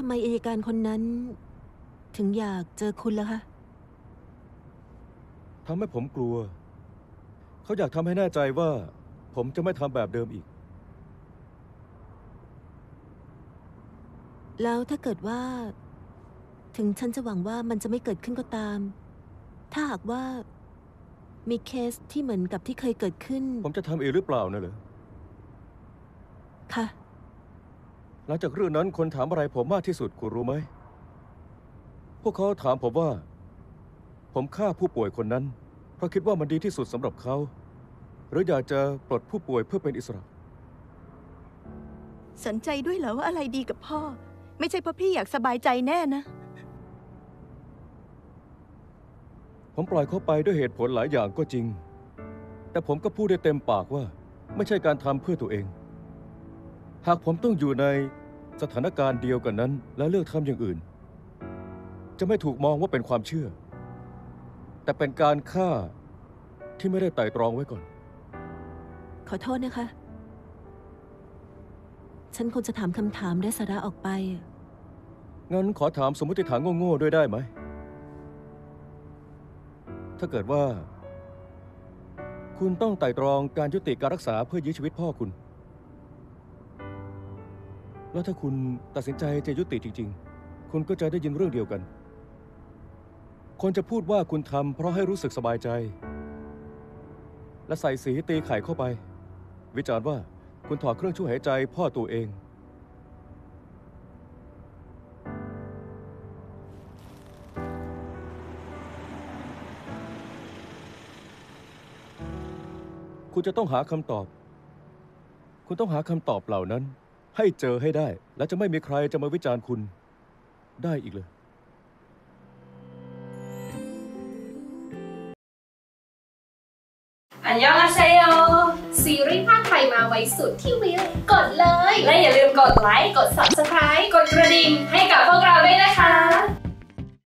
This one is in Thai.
ำไมอัยการคนนั้นถึงอยากเจอคุณล่ะคะทำให้ผมกลัวเขาอยากทำให้แน่ใจว่าผมจะไม่ทำแบบเดิมอีกแล้วถ้าเกิดว่าถึงฉันจะหวังว่ามันจะไม่เกิดขึ้นก็ตามถ้าหากว่ามีเคสที่เหมือนกับที่เคยเกิดขึ้นผมจะทำเองหรือเปล่านะเหรอค่ะหลังจากเรื่องนั้นคนถามอะไรผมมากที่สุดคุณรู้ไหมพวกเขาถามผมว่าผมฆ่าผู้ป่วยคนนั้นเพราะคิดว่ามันดีที่สุดสำหรับเขาหรืออยากจะปลดผู้ป่วยเพื่อเป็นอิสระสนใจด้วยเหรอว่าอะไรดีกับพ่อไม่ใช่เพราะพี่อยากสบายใจแน่นะผมปล่อยเขาไปด้วยเหตุผลหลายอย่างก็จริงแต่ผมก็พูดได้เต็มปากว่าไม่ใช่การทำเพื่อตัวเองหากผมต้องอยู่ในสถานการณ์เดียวกันนั้นและเลือกทำอย่างอื่นจะไม่ถูกมองว่าเป็นความเชื่อแต่เป็นการฆ่าที่ไม่ได้ไตร่ตรองไว้ก่อนขอโทษนะคะฉันคงจะถามคำถามได้สาระออกไปงั้นขอถามสมมติฐานโง่ๆด้วยได้ไหมถ้าเกิดว่าคุณต้องไตร่ตรองการยุติการรักษาเพื่อยื้อชีวิตพ่อคุณแล้วถ้าคุณตัดสินใจจะยุติจริงๆคุณก็จะได้ยินเรื่องเดียวกันคนจะพูดว่าคุณทำเพราะให้รู้สึกสบายใจและใส่สีตีไข่เข้าไปวิจารณ์ว่าคุณถอดเครื่องช่วยหายใจพ่อตัวเองคุณจะต้องหาคำตอบคุณต้องหาคำตอบเหล่านั้นให้เจอให้ได้และจะไม่มีใครจะมาวิจารณ์คุณได้อีกเลยอันยองอาเซโยซีรีส์ภาคไทยมาไว้สุดที่วิวกดเลยและอย่าลืมกดไลค์กด Subscribe กดกระดิ่งให้กับพวกเราด้วยนะคะ